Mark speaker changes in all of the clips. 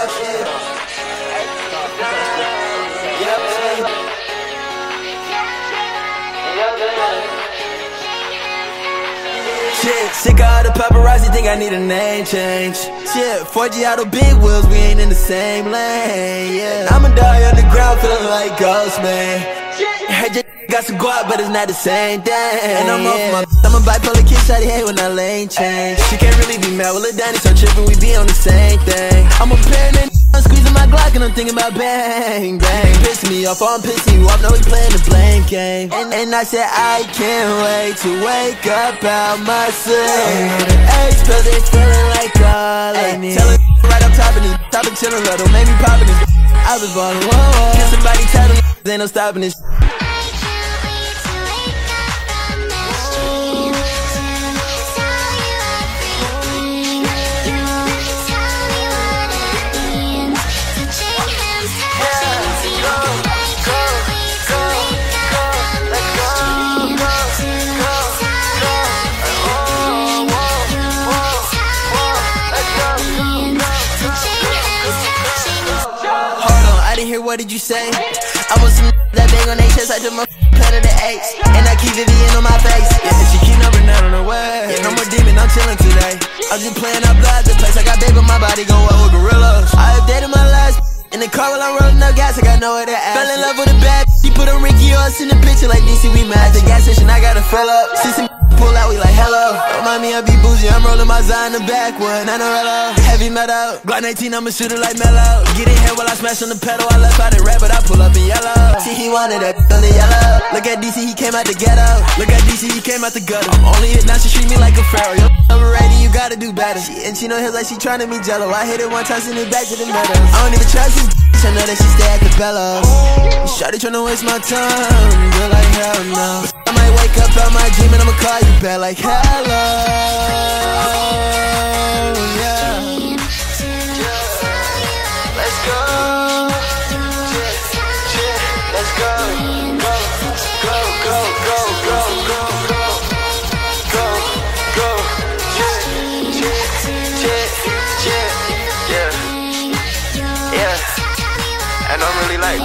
Speaker 1: Shit, sick of all the paparazzi, think I need a name change. Shit, 4G out of big wheels, we ain't in the same lane, yeah. I'ma die on the ground feeling like Ghost, man. Heard you got some guap, but it's not the same thing. And I'm off I'm a bipolar kid, shawty hate when I lane change. She can't really be mad with Lil Danny, so trippin', we be on the same thing. I'm a parent, I'm squeezing my Glock and I'm thinking about bang, bang. Piss me off, I'm pissing you off, know we playing the blame game. And I said I can't wait to wake up out my sleep. The A's pills, they feeling like all of me. Tell her right up top of this, top and chillin', love, don't make me poppin' this. I was ballin', whoa, can somebody tell them ain't no stopping this. What did you say? I want some that bang on their chest, I took my planet of H. And I keep Vivian on my face. Yeah, she keep numbering out on the way. Yeah, no more demon, I'm chillin' today. I'm just playing up blood, the place I got babe on my body, go out with gorillas. I updated my last in the car while I'm rolling up gas, I got nowhere to ask. Fell in love with a bad she put a Ricky Ross in the picture like DC, we mad. The gas station, I gotta fill up. See some pull out, we like hello. Don't mind me, I be bougie, I'm rolling my Zion in the backwood. Nanorello, heavy metal, Glock 19, I'ma shoot it like mellow. Get in here while I smash on the pedal, I left out in red, but I pull up in yellow. See, he wanted that on the yellow. Look at DC, he came out the ghetto. Look at DC, he came out the gutter. I'm only hit now, she treat me like a pharaoh. Yo, overrated, you gotta do better. She know his like she tryna be jello. I hit it one time, send it back to the meadows. I don't even trust this bitch, I know that she stay at the bellows. Shawty tryna waste my time, but like hell no. I might wake up out my dream and I'ma call you back like hello, yeah. Let's go, let's go, go, go, go, go, go, go, go, go, go, yeah, yeah, and I'm really like,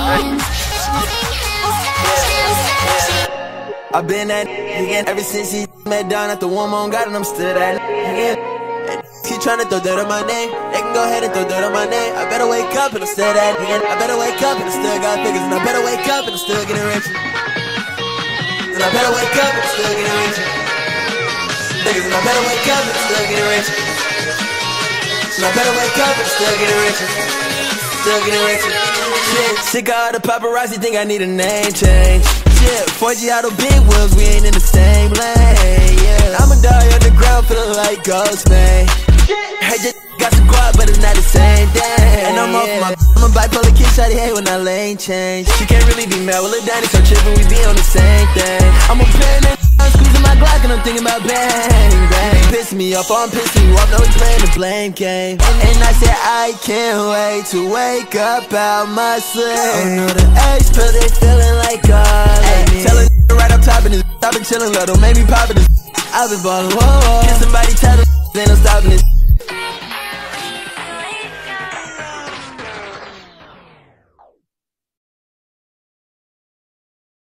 Speaker 1: I've been that again ever since he met down at the one on God, and I'm still that again. Keep trying to throw dirt on my name, they can go ahead and throw dirt on my name. I better wake up and I'm still that again. I better wake up and I still got figures, and I better wake up and I'm still getting rich. And I better wake up and I'm still getting rich. Niggas, and I better wake up and I'm still getting rich. And I better wake up and I'm still getting rich. Still getting rich. Shit, sick of all the paparazzi, think I need a name change. Shit, 4G out of big wheels, we ain't in the same lane, yeah. I'ma die on the ground feeling like Ghost, man. Heard you got some guap, but it's not the same thing. And I'm a bipolar kid, shawty hate when I lane change. She can't really be mad with Lil Danny, so trippin', we be on the same thing. I'm a parent, I'm squeezing my Glock and I'm thinking about bang, bang. Piss me off, I'm pissing you off, know we playing the blame game. And I said I can't wait to wake up out my sleep. Oh no, the A's pills, they feeling like all of me. Tell her right up top of this, I've been chillin', love, don't make me poppin' this. I've been ballin', whoa, can somebody tell them ain't no stopping this.